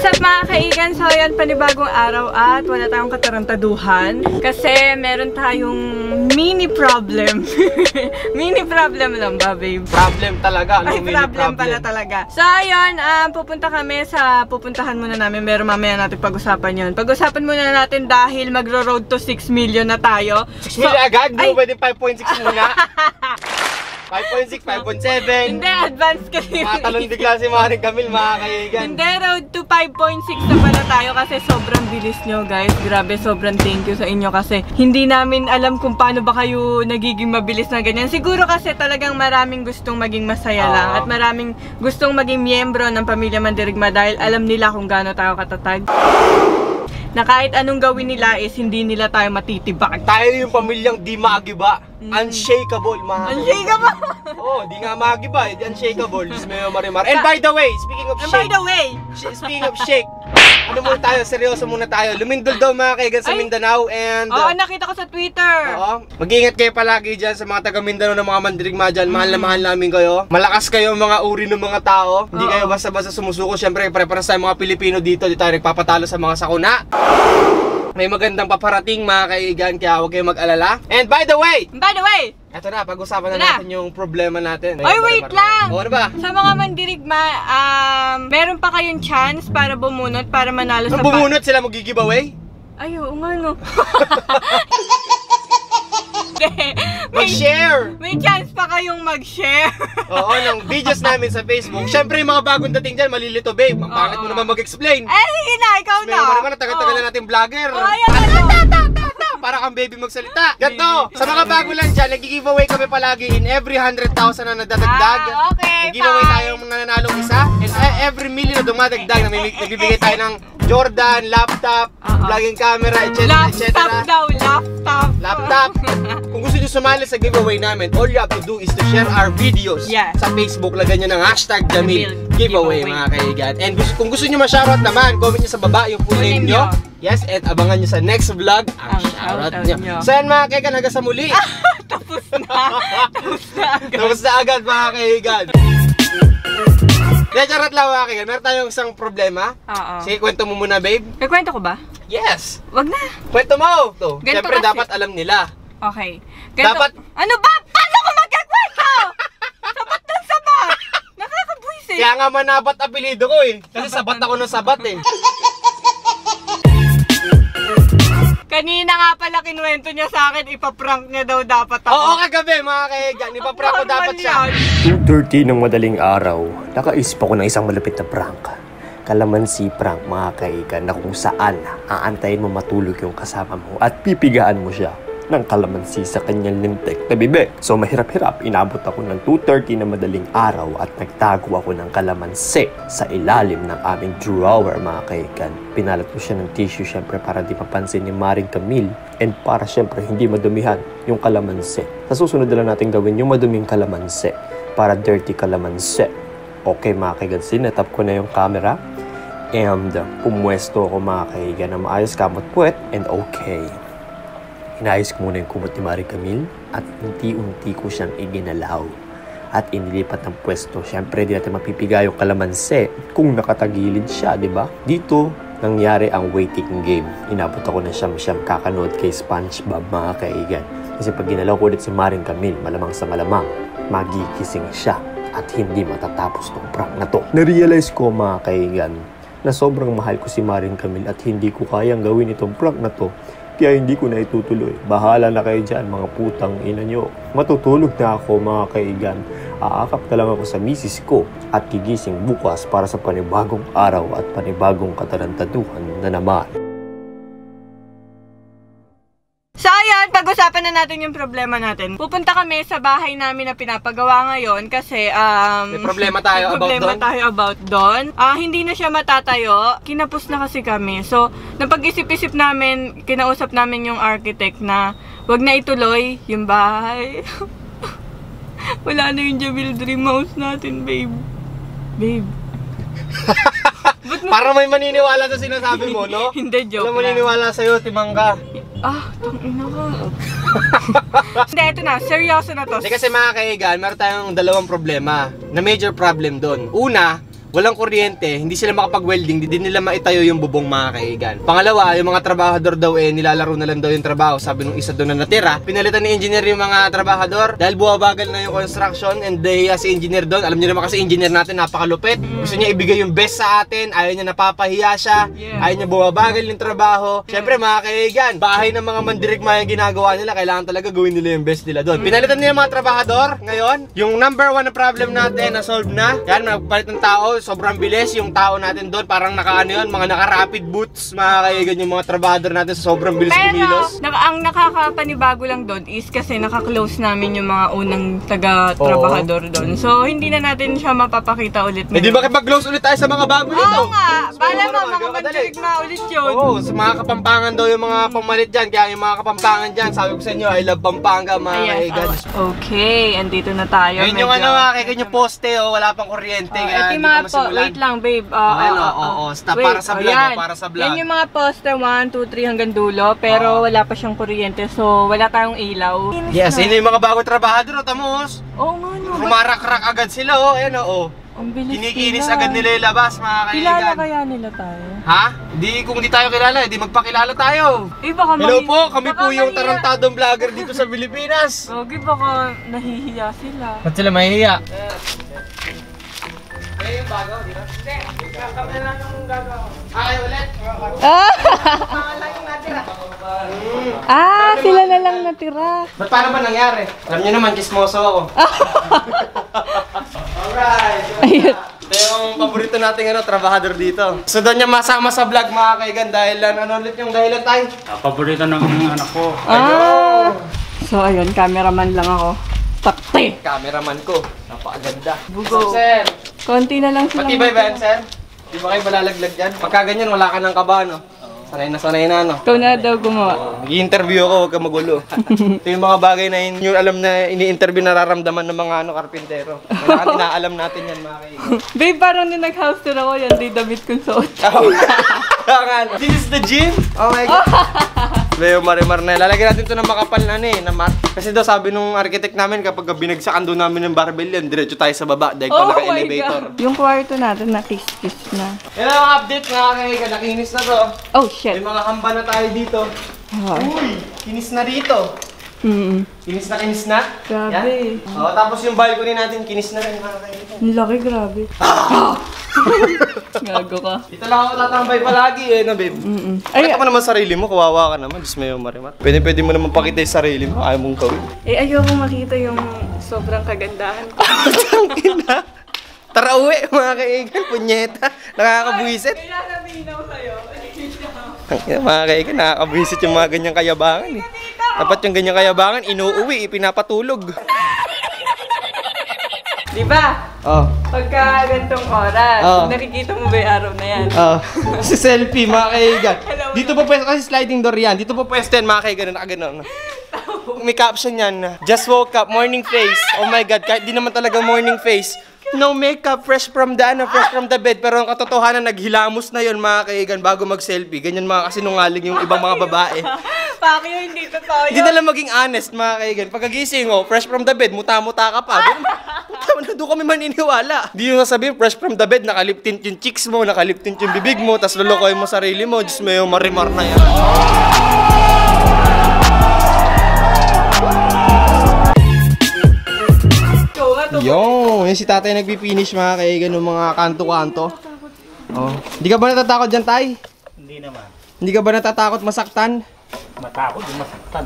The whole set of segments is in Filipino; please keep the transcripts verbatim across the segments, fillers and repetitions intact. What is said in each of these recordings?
What's up mga kaigan? So yan, panibagong araw at wala tayong katarantaduhan kasi meron tayong mini problem. Mini problem lang ba, babe? Problem talaga. Ano Ay, mini problem, problem pala talaga. So ayun, um, pupunta kami sa, pupuntahan muna namin, meron mamaya natin pag-usapan yun. Pag-usapan muna natin dahil magro-road to six million na tayo. six million so, agad? Di mo pwede five point six muna? five point six, five point seven. Hindi, advance kasi. Matalon bigla si Maring Camille, mga kaigan. Hindi, road to five point six na pala tayo kasi sobrang bilis nyo, guys. Grabe, sobrang thank you sa inyo kasi hindi namin alam kung paano ba kayo nagiging mabilis na ganyan. Siguro kasi talagang maraming gustong maging masaya uh, lang at maraming gustong maging miyembro ng Pamilya Mandirigma dahil alam nila kung gaano tayo katatag. Na kahit anong gawin nila is hindi nila tayo matitibag. Tayo yung pamilyang di maagiba. Mm. Unshakable, mga Unshakable? Oo, oh, di nga maagiba, eh. Di unshakable. Mayo Marimar. And by the way, speaking of And shake. by the way, speaking of shake. Ano muna tayo? Seryoso muna tayo. Lumindol daw mga kaigan sa Ay, Mindanao and... Oo, uh, nakita ko sa Twitter. Oo. Mag-iingat kayo palagi dyan sa mga taga Mindanao ng mga mandirigma dyan. Mahal na mahal namin kayo. Malakas kayo mga uri ng mga tao. Hindi uh -oh. kayo basta-basta sumusuko. Siyempre, pare-paras tayo mga Pilipino dito. Di tayo nagpapatalo sa mga sakuna. May magandang paparating mga kaigan, kaya huwag kayong mag-alala. And by the way! By the way! Eto na, pag-usapan na natin yung problema natin. Ay, wait lang! O, ano ba? Sa mga mandirigma, um, meron pa kayong chance para bumunot, para manalo Nung sa... bumunot sila mag-giveaway? Ay, oo nga no. Mag-share! May chance pa kayong mag-share. Oo, ng videos namin sa Facebook. Siyempre, yung mga bagong dating dyan, malilito, babe. Ang pangit mo naman mag-explain. Eh, sige na, ikaw na. Meron naman na tagal-tagal na nating vlogger. Oh, ayan na. Para kang baby magsalita. Ganto, sa mga bago lang dyan, nag-giveaway kami palagi in every one hundred thousand na nadadagdag. Ah, okay, nag-giveaway tayo ng nananalong isa. And every million na dumadagdag, nagbibigay tayo ng Jordan, laptop, uh -huh. vlogging camera, et cetera et cetera. Laptop daw, laptop. Laptop. Kung gusto nyo sumali sa giveaway namin, all you have to do is to share our videos yes. sa Facebook. Lagyan nyo ng hashtag Jamil giveaway, giveaway mga kaigan. And gusto, kung gusto nyo ma-shoutout naman, comment nyo sa baba yung full name nyo. Yes, at abangan nyo sa next vlog ang, ang shoutout nyo. nyo. So yan mga kaigan, hanggang sa muli. Tapos na. Tapos na agad. Tapos na agad mga kaigan. Charot lang mga kaigan, meron tayong isang problema. Oo. Sige, kwento mo muna, babe. Kakwento ko ba? Yes. Wag na. Kwento mo. To. Ganito Siyempre kasi. dapat alam nila. Okay. Ganito. Dapat... Ano ba? Paano ko magkakwento? Sabat ng sabat. Nakakabwisit. Kaya nga manabat apelido ko eh. Kasi sabat ako ng sabat eh. Kanina nga pala kinuwento niya sa akin, ipaprank niya daw dapat ako. Oo, kagabi mga kaigan, ipaprank ko dapat siya. two thirty ng madaling araw, nakaisip ako ng isang malapit na prank. Kalamansi prank mga kaigan, na kung saan aantayin mo matulog yung kasama mo at pipigaan mo siya ng kalamansi sa kanyang lintik na bibe. So mahirap-hirap, inabot ako ng two thirty na madaling araw at nagtago ako ng kalamansi sa ilalim ng aming drawer mga kaigan. Pinalat ko siya ng tissue syempre para di mapansin ni Maring Camille and para syempre hindi madumihan yung kalamansi. Sa susunod na lang natin gawin yung maduming kalamansi para dirty kalamansi. Okay mga kaigan, sinetap ko na yung camera and uh, pumwesto ako mga kaigan na maayos, kamot puwet and okay. Inayos ko muna yung kumot ni Maring Camille at unti-unti ko siyang iginalaw at inilipat ng pwesto. Siyempre, di natin mapipiga yung kalamansi kung nakatagilid siya, di ba? Dito, nangyari ang waiting game. Inabot ako ng siyam-siyam kakanood kay SpongeBob mga kaigan. Kasi pag ginalaw ko ulit si Maring Camille, malamang sa malamang, magigising siya at hindi matatapos tong prank na to. Narealize ko mga kaigan na sobrang mahal ko si Maring Camille at hindi ko kayang gawin itong prank na to. Kaya hindi ko na itutuloy. Bahala na kayo dyan, mga putang ina nyo. Matutulog na ako, mga kaigan. Aakap na lang ako sa misis ko at gigising bukas para sa panibagong araw at panibagong katarantaduhan na naman. So ayan, pag-usapan na natin yung problema natin. Pupunta kami sa bahay namin na pinapagawa ngayon kasi um, may problema tayo may about problema doon. tayo about doon. Ah, hindi na siya matatayo. Kinapos na kasi kami. So, napag-isip-isip namin, kinausap namin yung architect na wag na ituloy yung bahay. Wala na yung Jamil Dream House natin, babe. Babe. Para may maniniwala sa sinasabi mo, no? Hindi, joke Wala maniniwala sa'yo, timangga. Ah, tangina ka. Hindi, ito na. Seryoso na to. Hindi kasi mga kaigan, meron tayong dalawang problema na major problem doon. Una, walang kuryente, hindi sila makapag-welding, hindi nila maitayo yung bubong mga kaigan. Pangalawa, yung mga trabahador daw eh, nilalaro na lang daw yung trabaho. Sabi nung isa doon na natira, pinalitan ni engineer yung mga trabahador dahil buwabagal na yung construction and they as engineer doon. Alam niyo naman kasi engineer natin napakalupit. Gusto niya ibigay yung best sa atin, ayaw niya napapahiya siya, ayaw niya buwabagal yung trabaho. Siyempre mga kaigan, bahay ng mga mandirigma yung ginagawa nila, kailangan talaga gawin nila yung best nila doon. Pinalitan niya yung mga trabahador. Ngayon, yung number one na problem natin na solve na. Yan, nagpalit ng tao, sobrang bilis yung tao natin doon, parang naka ano yun, mga naka-rapid boots, mga kaigan yung mga trabahador natin, sobrang bilis kumilos. Pero, ang nakakapanibago lang doon is kasi naka-close namin yung mga unang taga-trabahador doon. So, hindi na natin siya mapapakita ulit. Eh di ba kipag-close ulit tayo sa mga bago nito? Oo nga, So, bala mo, naman, mga gawa madali. mandirigma ulit yun. Oo, sa mga Kapampangan daw yung mga pamalit dyan, kaya yung mga Kapampangan dyan, sabi ko sa inyo, I love Pampanga mga Ayan, kaigan. oh. Okay, andito na tayo. Ayun yung ano, kaigan yung poste, oh, wala pang kuryente, Oh, kaya ito hindi yung mga pa po, masimulan. wait lang babe. Uh, Ayan, uh, oo, uh, oo, stop, wait, para sa oh, vlog, yan. oh, para sa vlog. Yan yung mga poste, one, two, three hanggang dulo, pero Oo. wala pa siyang kuryente, so wala tayong ilaw. Yes, yun yung mga bagong trabahador, tamos. Oo nga no. Kumarak-rak agad sila, oh, ayan, oh. Ang bilis Kinikinis nila. agad nila yung labas, mga kaigan. Kilala kaya nila tayo? Ha? Di, kung di tayo kilala, di magpakilala tayo. Eh baka Hello mahi- po, kami baka po yung mahiya- tarantadong vlogger dito sa Pilipinas. Okay, baka nahihiya sila. Ba't sila mahihiya? Eh, yung bago, di ba? Hindi, kami na lang yung gagawa. Okay, ulit. Ah! Pangalan yung natira. ah, sila na lang natira. Ba't paano ba nangyari? Alam niyo naman, chismoso ako. Alright. Ayun. Ito yung paborito nating ano, trabahador dito. So doon niya masama sa vlog mga kaigan dahil ano ulit yung dahilan tayo. Ah, paborito ng anak ko. Ah! So ayun, cameraman lang ako. Takte! Cameraman ko. Napakaganda. Bugo. Sir, Konti na lang sila. matibay ba yan, sir? Di ba kayo malalaglag dyan? Pagka ganyan, wala ka ng kaba, no? Sanay na sanay na, no? Ikaw na daw gumawa. Nag-i-interview ako, huwag ka magulo. Ito yung mga bagay na yun, yung alam na ini-interview nararamdaman ng mga ano, karpintero. Kailangan inaalam natin yan, mga kaibigan. Babe, parang nung nag-house tour ako, yan di damit kong suot. This is the gym? Oh my God. Leo Marimar na. Lalagyan natin ito ng makapal na ano eh, na mat. Kasi daw sabi nung architect namin, kapag binagsakan doon namin ng barbell yan, diretso tayo sa baba dahil pa Oh my naka-elevator. God. Yung kwarto natin, nakis-kiss na. Yan ang update mga kaibigan, nakinis na to. Oh, May shit. mga kamba na tayo dito. Ah. Uy, kinis na rito. Mm. Kinis na, kinis na. Grabe. Yan. Oh, tapos yung balcony natin, kinis na rin mga kaibigan. Ang laki, grabe. Gago ka. Dito lang ako tatambay palagi eh, no babe? Mm-mm. Ay, Ay, mo naman sarili mo, kawawa ka naman. Diyos mo yung Marimar. Pwede, pwede mo naman pakita yung sarili mo, ayaw mong gawin. eh, ayoko makita yung sobrang kagandahan ko. Ina. Tara uwi, mga kaibigan, punyeta. Nakakabuisit. Kaya nabinaw sa'yo. Ang ina, mga kaibigan, nakakabuisit yung mga ganyang kayabangan eh. Dapat yung ganyang kayabangan, inuuwi, ipinapatulog. Di ba? Oh. Pagka gantong oras, Oo. nakikita mo ba yung araw na yan? Oh. Si selfie, mga kaibigan. Alam mo Dito po pwesto, kasi sliding door yan. Dito po pwesto yan, mga kaibigan, nakaganon. May caption yan, just woke up, morning face. Oh my God, kahit di naman talaga morning face. No makeup, fresh from the, ano, fresh from the bed. Pero ang katotohanan, naghilamos na yon mga kaibigan, bago mag-selfie. Ganyan mga kasinungaling yung ibang mga babae. Pakyo, hindi totoo Hindi yun. na lang maging honest, mga kaibigan. Pagkagising, oh, fresh from the bed, muta-muta ka pa. Doon, doon kami maniniwala. Di yung sabihin, fresh from the bed, nakalip tint yung cheeks mo, nakalip tint yung bibig mo, tas lulukoy mo sarili mo. Diyos mo yung Marimar na yan. Ikaw nga, to. Yo, yung si tatay nagpipinish mga kaibigan ng mga kanto-kanto. Oh. Hindi ka ba natatakot dyan, tay? Hindi naman. Hindi ka ba natatakot masaktan? Matakot yung masaktan.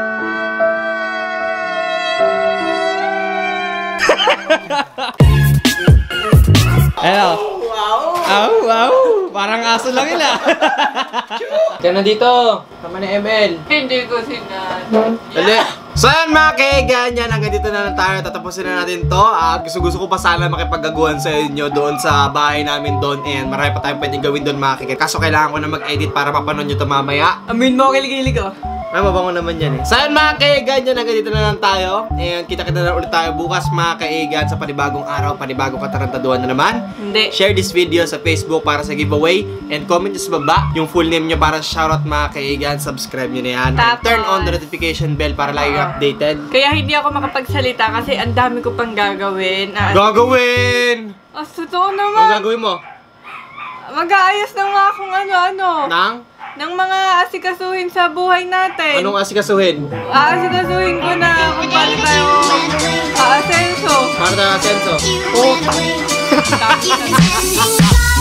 Ayun. Wow! Wow, wow! Parang aso lang yun ah. Kaya nandito, kama ni M L. Hindi ko sinan. Dali. So yan mga kaigan, yan hanggang dito na lang tayo. Tatapusin na natin to. At gusto-gusto ko pa sana makipaggaguhan sa inyo doon sa bahay namin doon. And marami pa tayong pwedeng gawin doon mga kaigan. Kaso kailangan ko na mag-edit para mapanood nyo to mamaya. Amin mo, kilig-kilig oh. Ay, mabango naman yan eh. So yan mga kaigan, yan hanggang dito na lang tayo. And kita-kita na ulit tayo bukas mga kaigan sa panibagong araw, panibagong katarantaduhan na naman. Hindi. Share this video sa Facebook para sa giveaway. And comment nyo sa baba yung full name nyo para sa shoutout mga kaigan. Subscribe nyo na yan. And Tapos, turn on the notification bell para lagi yung updated. Kaya hindi ako makapagsalita kasi ang dami ko pang gagawin. Ah, Gagawin! Ah, totoo Ano naman. gagawin mo? Mag-aayos ng mga kung ano-ano. Nang? Ng mga asikasuhin sa buhay natin. Anong asikasuhin? Aasikasuhin ko na kung paano tayo aasenso. Para tayo asenso. Oh,